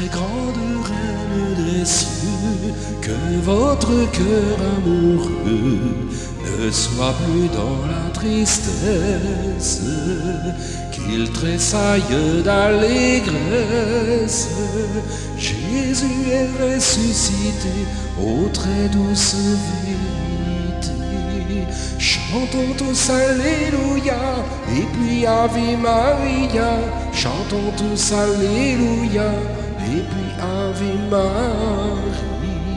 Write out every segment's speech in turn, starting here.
Très grande reine des cieux, que votre cœur amoureux ne soit plus dans la tristesse, qu'il tressaille d'allégresse. Jésus est ressuscité, ô très douce vérité. Chantons tous Alléluia, et puis Ave Maria. Chantons tous Alléluia, et puis Ave Maria.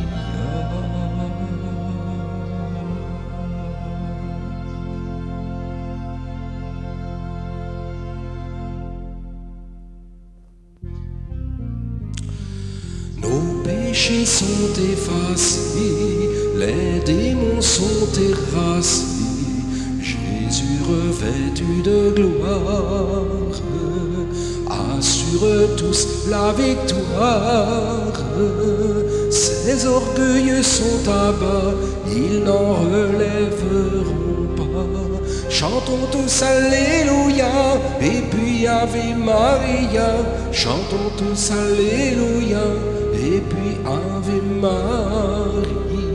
Nos péchés sont effacés, les démons sont terrassés, Jésus revêtu de gloire assure tous la victoire. Ces orgueilleux sont à bas, ils n'en relèveront pas. Chantons tous Alléluia, et puis Ave Maria. Chantons tous Alléluia, et puis Ave Maria.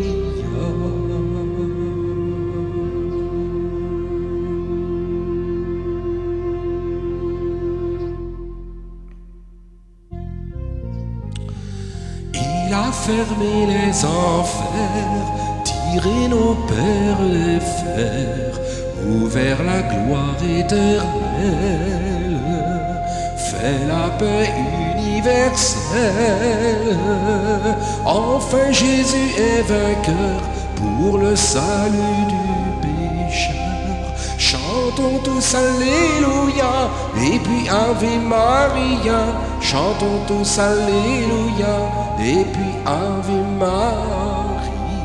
Il a fermé les enfers, tiré nos pères les fers, ouvert la gloire éternelle, fait la paix universelle. Enfin Jésus est vainqueur pour le salut du pécheur. Chantons tous Alléluia, et puis Ave Maria. Chantons tous Alléluia, et puis Ave Maria.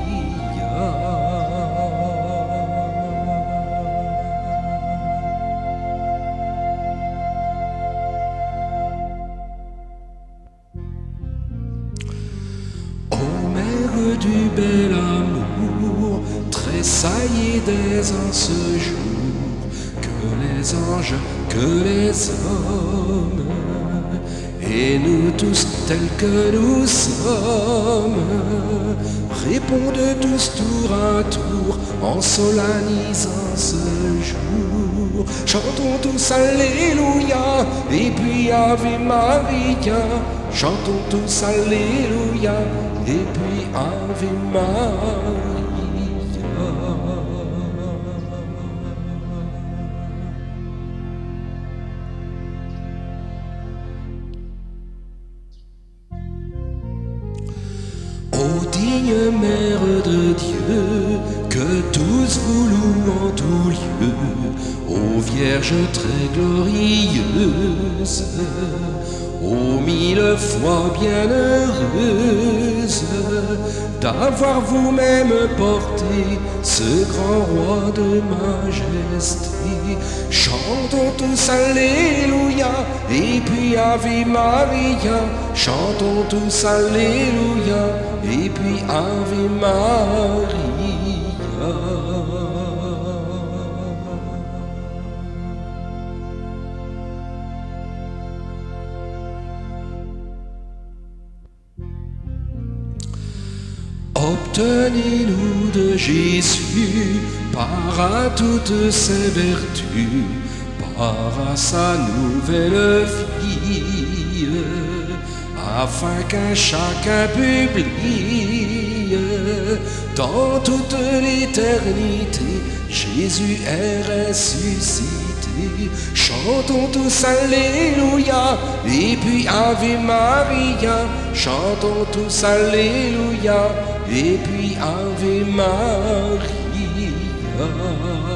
Ô mère du bel amour, tressaillez dès en ce jour, que les anges, que les hommes, et nous tous tels que nous sommes, répondent tous tour à tour en solennisant ce jour. Chantons tous Alléluia, et puis Ave Maria. Chantons tous Alléluia, et puis Ave Maria. Ô digne Mère de Dieu, que tous vous louent en tout lieu, ô Vierge très glorieuse, ô mille fois bienheureuse, d'avoir vous-même porté ce grand roi de majesté. Chantons tous Alléluia, et puis Ave Maria. Chantons tous Alléluia, et puis Ave Maria. Obtenez-nous de Jésus, par à toutes ses vertus, par à sa nouvelle vie, afin qu'un chacun publie dans toute l'éternité, Jésus est ressuscité. Chantons tous Alléluia, et puis Ave Maria. Chantons tous Alléluia, et puis Ave Maria.